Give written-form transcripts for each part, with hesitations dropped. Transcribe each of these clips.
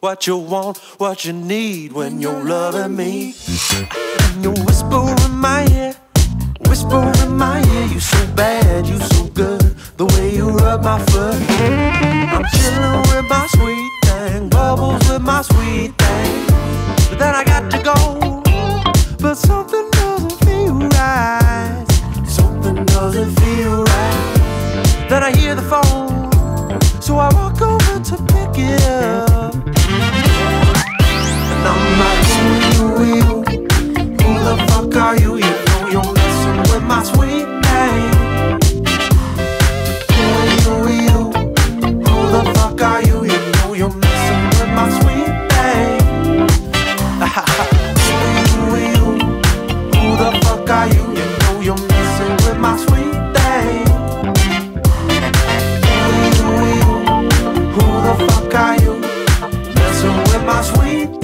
what you want, what you need when you're loving me. And you whisper in my ear, whisper in my ear. You so bad, you so good, the way you rub my foot. I'm chilling with my sweet thing, bubbles with my sweet thing. But then I got to go, but something doesn't feel right. Something doesn't feel right. Then I hear the phone, so I walk over to pick it up. And I'm like, who you? Who the fuck are you? You know you're messing with my sweet thing. Who you? Who the fuck are you? You know you're messing with my sweet thing. Who you? Who the fuck are you? You know you're messing with my sweet thing. Who the fuck are you? Messing with my sweet thing.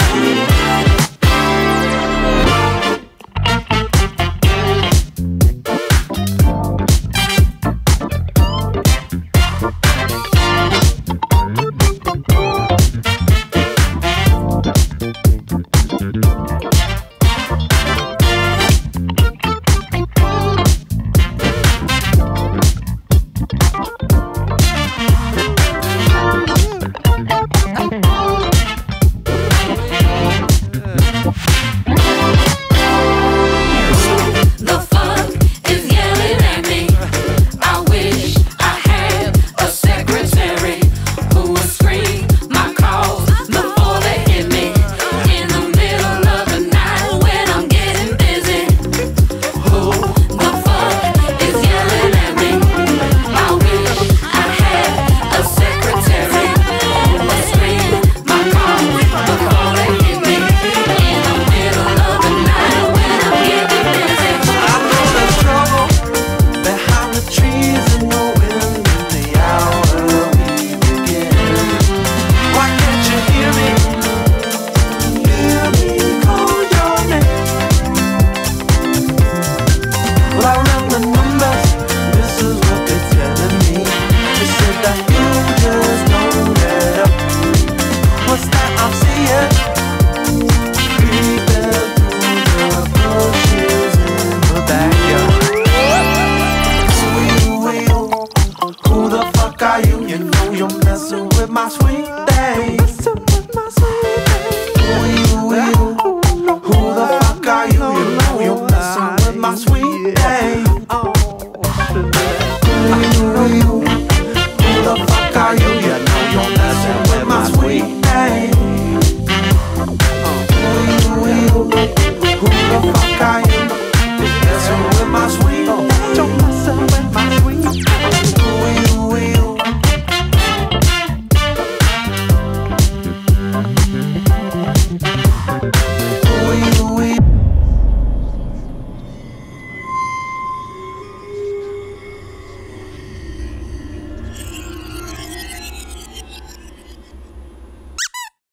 Who the fuck are you?